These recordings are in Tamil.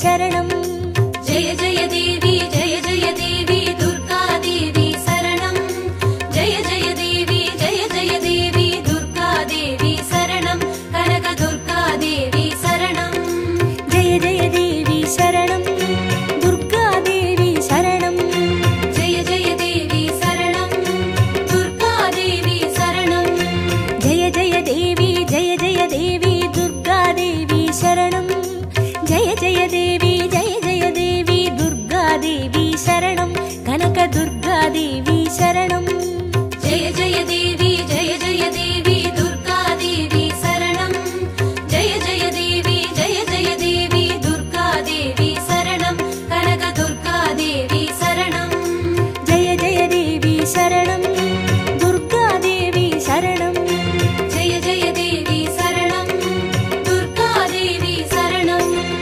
शरणं जय जय देवी दुर्गा देवी शरणं जय जय देवी दुर्गा देवी शरणं कनक दुर्गा देवी शरणं जय जय देवी शरणं दुर्गा देवी शरणं जय जय देवी शरणं दुर्गा देवी शरणं जय जय देवी दुर्गा देवी शरणं जय जय देवी दुर्गा देवी शरणं कनक दुर्गा देवी शरणं जय जय देवी दुर्गा देवी शरणं जय जय देवी दुर्गा देवी शरणं कनक दुर्गा देवी शरणं जय जय देवी शरणं दुर्गा देवी शरणं जय जय देवी शरणं दुर्गा देवी शरणं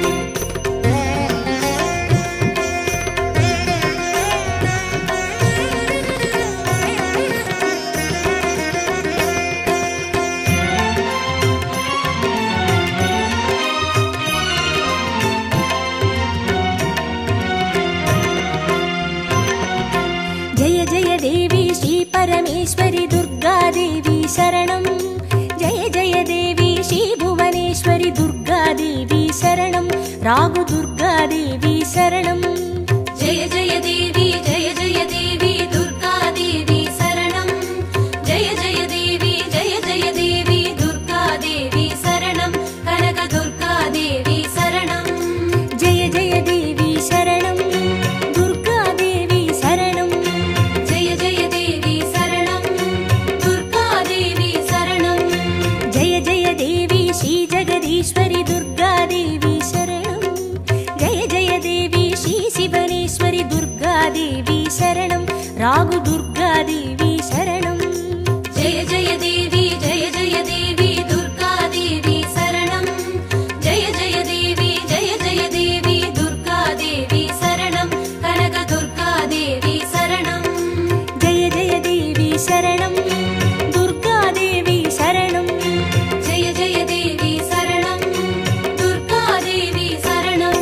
जय जय देवी श्री परमेश्वरी दुर्गा देवी शरणं जय जय देवी श्री भुवनेश्वरी दुर्गा देवी शरणं रागु दुर्गा देवी शरणं जय जय देवी दुर्गा देवी शरणं जय जय देवी दुर्गा देवी शरणं कनक दुर्गा देवी शरणं जय जय देवी शरणं दुर्गा देवी शरणं जय जय देवी शरणं दुर्गा देवी शरणं जय जय देवी श्री जगदीश्वरी दुर्गा देवी शरणं जय जय देवी श्री शिवनेश्वरी दुर्गा देवी शरणं रागु दुर्गा देवी शरणं जय जय देवी दुर्गा देवी शरणं जय जय देवी दुर्गा देवी शरणं कनक दुर्गा देवी शरणं जय जय देवी शरणं दुर्गा देवी शरणं जय जय देवी शरणं दुर्गा देवी शरणं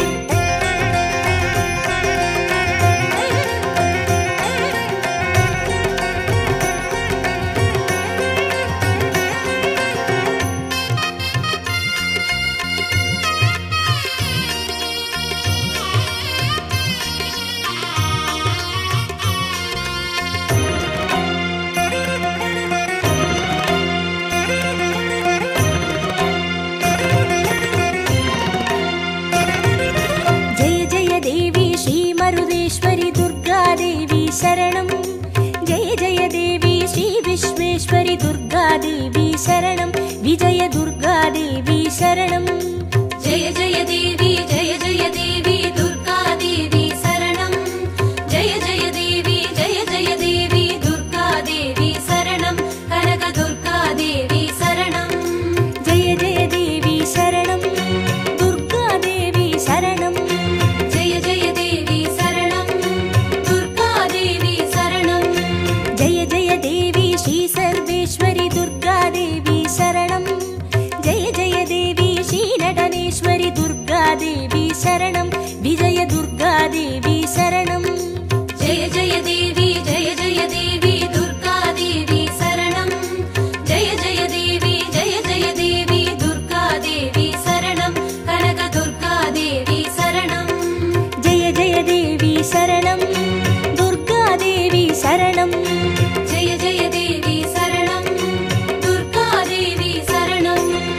जय जय देवी श्री मरुदेश्वरी दुर्गा देवी शरणं जय जय देवी श्री विश्वेश्वरी दुर्गा देवी शरणं विजय दुर्गा देवी शरणं जय जय देवी दुर्गा देवी शरणं जय जय देवी दुर्गा देवी शरणं कनक दुर्गा देवी शरणं जय जय देवी शरणं दुर्गा देवी शरणं जय जय देवी शरणं दुर्गा देवी शरणं जय जय देवी श्री सर्वेश्वरी दुर्गा देवी शरणं जय जय देवी श्री नटनेश्वरी दुर्गा देवी शरणं विजय दुर्गा देवी शरणं जय जय देवी दुर्गा देवी शरणं जय जय देवी दुर्गा देवी शरणं कनक दुर्गा देवी शरणं जय जय देवी शरणं दुर्गा देवी शरणं जय जय देवी शरणं दुर्गा देवी शरणं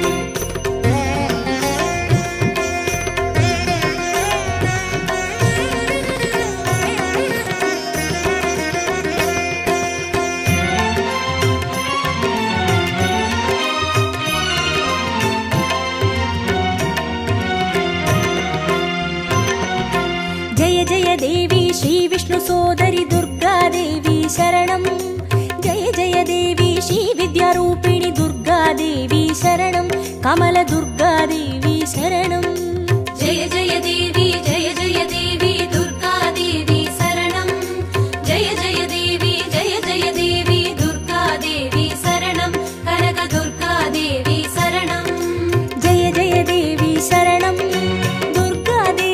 जय जय देवी श्री विष्णु सोदरी दुर्गा देवी शरणं जय जय देवी श्री विद्यारूपिणी दुर्गा देवी शरणं कमल दुर्गा देवी शरणं जय जय देवी दुर्गा देवी शरणं जय जय देवी दुर्गा देवी शरणं कनक दुर्गा देवी शरणं जय जय देवी शरणं दुर्गा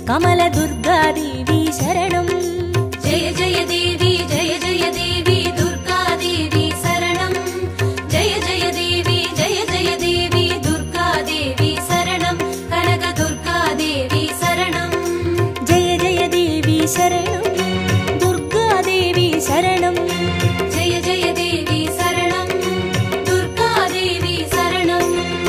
कमल दुर्गा देवी शरणं जय जय देवी दुर्गा देवी शरणं जय जय देवी दुर्गा देवी शरणं कनक दुर्गा देवी शरणं जय जय देवी शरणं दुर्गा देवी शरणं जय जय देवी शरणं दुर्गा देवी शरणं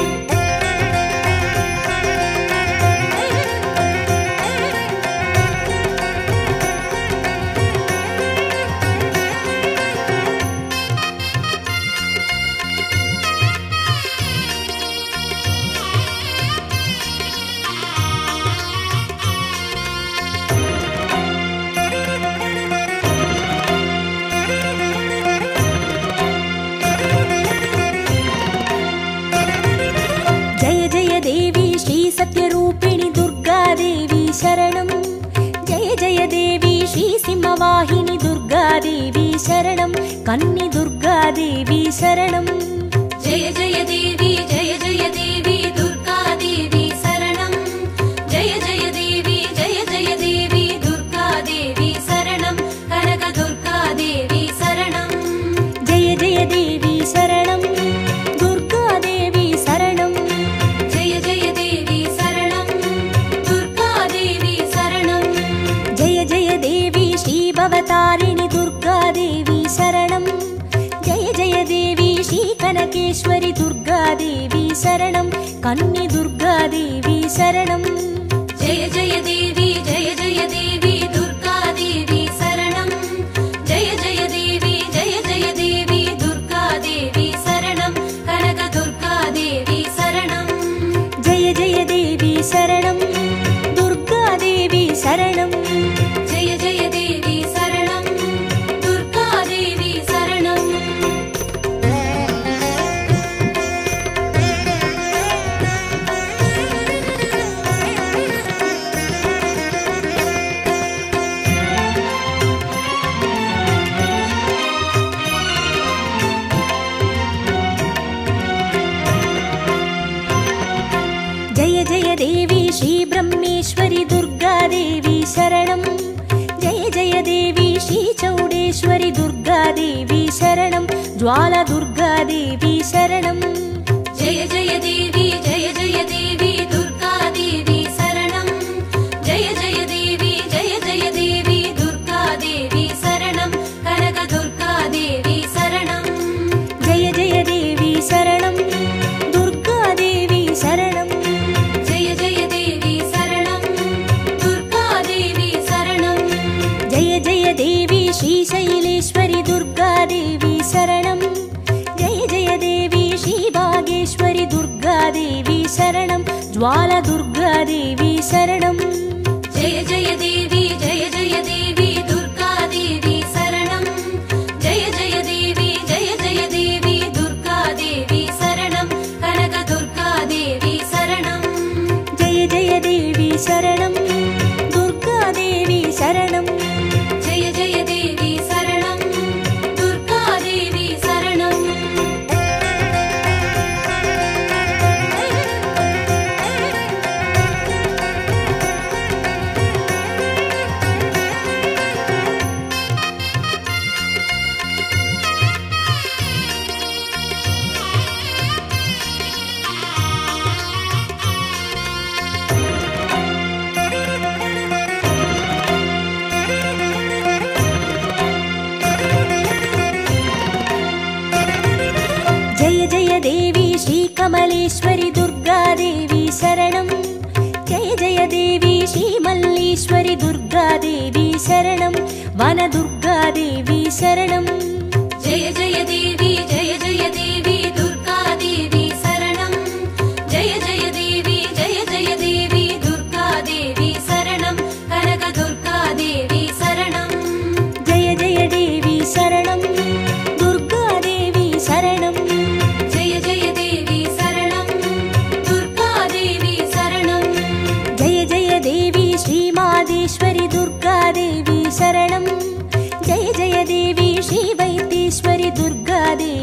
जय जय देवी श्री सत्यरूपिणी दुर्गा देवी शरणं जय जय देवी श्री सिंहवाहिनी दुर्गा देवी शरणं कन्नी दुर्गा देवी शरणं जय जय देवी दुर्गा देवी शरणं जय जय देवी दुर्गा देवी शरणं कनक दुर्गा देवी शरणं जय जय देवी शरणं दुर्गा देवी शरणं जय जय देवी शरणं दुर्गा देवी शरणं जय जय देवी श्री भवतारिणी दुर्गा देवी शरणं जय जय देवी श्री कनकेश्वरी दुर्गा देवी शरणं कन्नी दुर्गा देवी शरणं जय जय देवी दुर्गा देवी शरणं जय जय देवी दुर्गा देवी शरणं कनक दुर्गा देवी शरणं जय जय देवी शरणं दुर्गा देवी शरणं जय जय देवी शरणं दुर्गा देवी शरणं जय जय देवी श्री ब्रह्मेश्वरी दुर्गा देवी शरणं जय जय देवी श्री चौडेश्वरी दुर्गा देवी शरणं ज्वाला दुर्गा देवी शरणं जय जय देवी दुर्गा देवी शरणं जय जय देवी दुर्गा देवी शरणं कनक दुर्गा देवी शरणं जय जय देवी शरणं दुर्गा देवी शरणं जय जय देवी शरणं दुर्गा देवी शरणं जय जय देवी श्री शैलेश्वरी दुर्गा देवी शरणं जय जय देवी श्री भागेश्वरी दुर्गा देवी शरणं ज्वाला दुर्गा देवी शरणं जय जय देवी दुर्गा देवी शरणं जय जय देवी दुर्गा देवी शरणं कनक दुर्गा देवी शरणं जय जय देवी शरणं दुर्गा देवी शरणं जय जय देवी शरणं दुर्गा देवी शरणं जय जय देवी श्री कमलेश्वरी दुर्गा देवी शरणं जय जय देवी श्री मल्लीश्वरी दुर्गा देवी शरणं वन दुर्गा देवी शरणं जय जय देवी दुर्गा देवी शरणं जय जय देवी दुर्गा देवी शरणं कनक दुर्गा देवी शरणं जय जय देवी शरणं दुर्गा देवी शरणं जय जय देवी शरणं दुर्गा देवी शरणं जय जय देवी श्री मादेश्वरी दुर्गा देवी शरणं जय जय देवी श्री वैद्येश्वरी दुर्गा देवी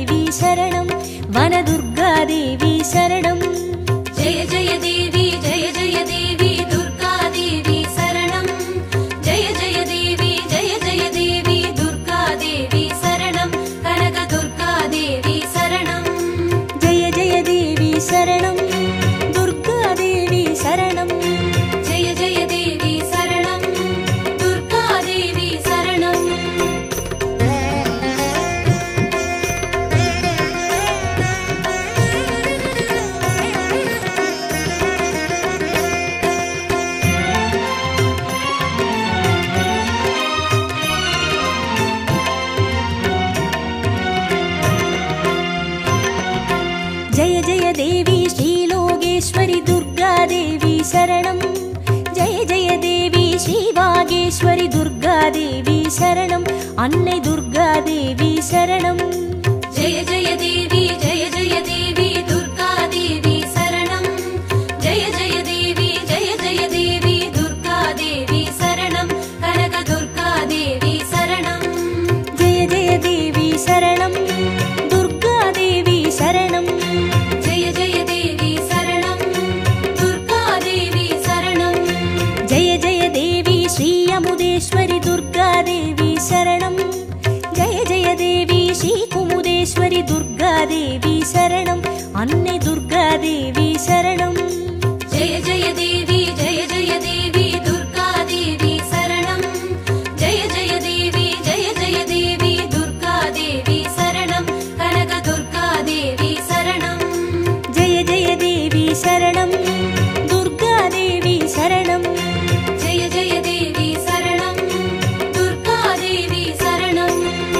ஈஸ்வரி துர்காதேவி சரணம். அன்னை துர்காதேவி சரணம். ஜெய ஜெய தேவி ஜெய ஜெய தேவி துர்காதேவி சரணம். ஜெய ஜெய தேவி ஜெய ஜெய தேவி துர்காதேவி சரணம். கனக துர்காதேவி சரணம். ஜெய ஜெய தேவி சரணம். துர்காதேவி சரணம். ஜெய ஜெய தேவி சரணம். துர்காதேவி சரணம். ஜெய ஜெய தேவி ஸ்ரீ அமுதேஸ்வரி துர்காதேவி சரணம். ஜெய ஜெய தேவி ஸ்ரீ குமுதேஸ்வரி துர்காதேவி சரணம். அன்னை துர்காதேவி சரணம். ஜெய ஜெய தேவி ஜெய ஜெய தேவி துர்காதேவி சரணம். ஜெய ஜெய தேவி ஜெய ஜெய தேவி துர்காதேவி சரணம். கனக துர்காதேவி சரணம். ஜெய ஜெய தேவி சரணம். துர்காதேவி சரணம். ஜெய ஜெய தேவி சரணம். துர்காதேவி சரணம்.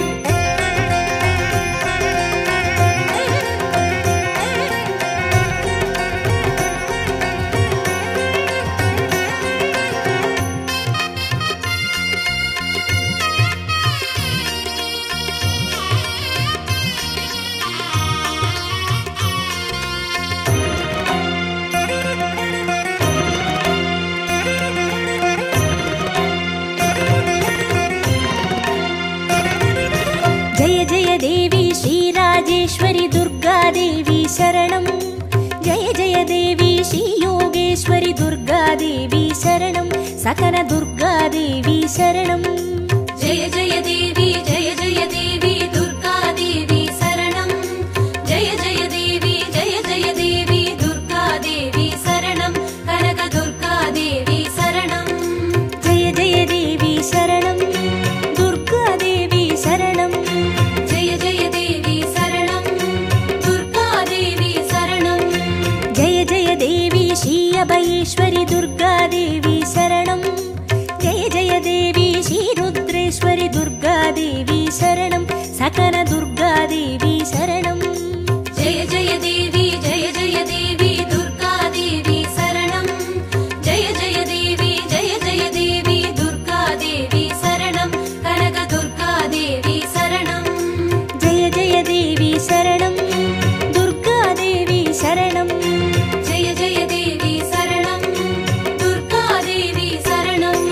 ஜெய ஜெய தேவி ஸ்ரீ ராஜேஸ்வரி துர்காதேவி சரணம். ஜெய ஜெய தேவி ஸ்ரீ யோகேஸ்வரி துர்காதேவி சரணம். சகன துர்காதேவி சரணம். ஜெய ஜெய தேவி ஜெய ஜெய தேவி துர்காதேவி சரணம். ஜெய ஜெய தேவி ஜெய ஜெய தேவி துர்காதேவி சரணம். கனக துர்காதேவி சரணம். ஜெய ஜெய தேவி சரணம். துர்காதேவி சரணம். ஜெய ஜெய தேவி சரணம். துர்காதேவி சரணம். ஜெய ஜெய தேவி ஸ்ரீ அபயேஸ்வரி துர்காதேவி சரணம். ஜெய ஜெய தேவி ஸ்ரீ ருத்ரேஸ்வரி துர்காதேவி சரணம். சகன துர்காதேவி சரணம். ஜெய ஜெய தேவி ஜெய ஜெய தேவி துர்காதேவி சரணம். ஜெய ஜெய தேவி ஜெய ஜெய தேவி துர்காதேவி சரணம். கனக துர்காதேவி சரணம். ஜெய ஜெய தேவி சரணம். துர்காதேவி சரணம். ஜெய ஜெய தேவி சரணம். துர்காதேவி சரணம்.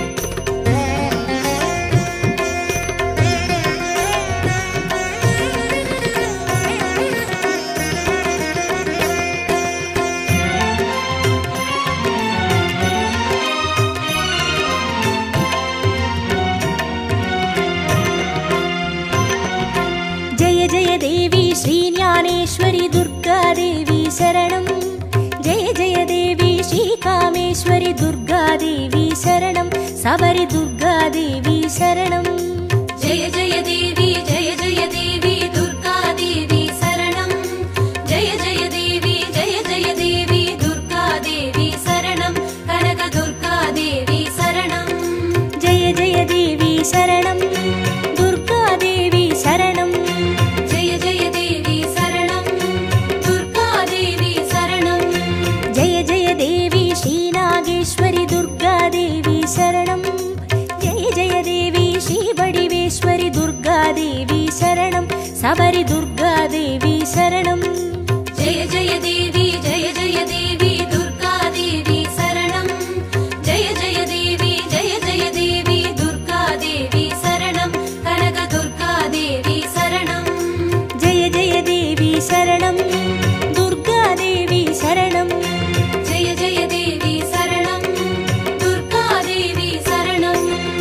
ஜெய ஜெய தேவி ஸ்ரீ ஞானேஸ்வரி துர்காதேவி சரணம். ஜெய ஜெய தேவி ஸ்ரீ காமேஸ்வரி துர்காதேவி சரணம். சபரி துர்காதேவி சரணம். ஜெய ஜெய தேவி ஜெய ஜெய தேவி துர்காதேவி சரணம். ஜெய ஜெய தேவி ஜெய ஜெய தேவி துர்காதேவி சரணம். கனக துர்காதேவி சரணம். ஜெய ஜெய தேவி சரணம். துர்காதேவி சரணம். ஜெய ஜெய தேவி சரணம். துர்காதேவி சரணம். ஜெய ஜெய தேவி ஸ்ரீ நாகேஸ்வரி துர்காதேவி சரணம். ஜெய ஜெய தேவி ஸ்ரீ வடிவேஸ்வரி துர்காதேவி சரணம். சபரி துர்காதேவி சரணம். ஜெய ஜெய தேவி ஜெய ஜெய தேவி துர்காதேவி சரணம். ஜெய ஜெய தேவி ஜெய ஜெய தேவி துர்காதேவி சரணம். கனக துர்காதேவி சரணம். ஜெய ஜெய தேவி சரணம். துர்காதேவி சரணம். ஜெய ஜெய தேவி சரணம். துர்காதேவி சரணம்.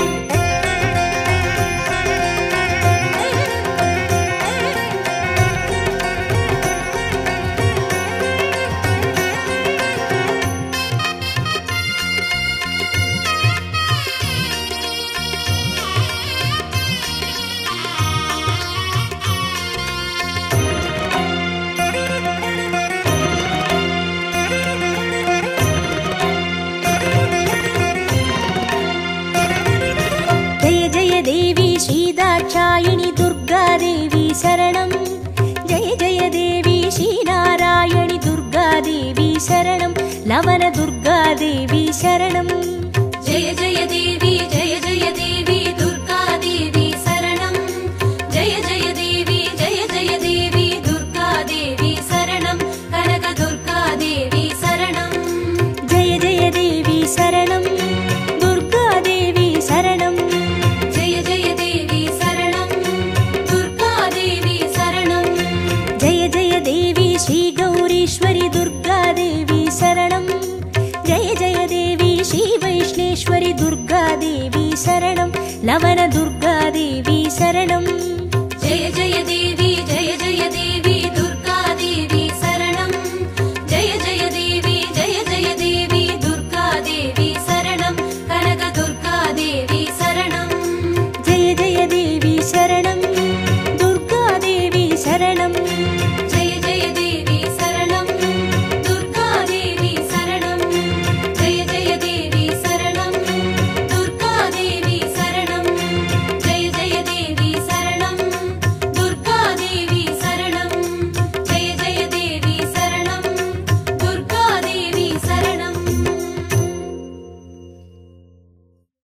दाक्षायिणी दुर्गादेवी शरणं जय जय देवी श्रीनारायणि दुर्गादेवी शरणं लवण दुर्गादेवी शरणं जय जय जय देवी दुर्गा देवी शरणं जय जय देवी दुर्गा देवी शरणं कनक दुर्गा देवी शरणं जय जय देवी शरणं दुर्गा देवी शरणं जय जय देवी शरणं दुर्गा देवी शरणं जय जय देवी श्री गौरीश्वरी दुर्गा देवी शरणं जय जय देवी श्री वैष्णेश्वरी दुर्गा देवी शरणं लवण दुर्गा देवी शरणं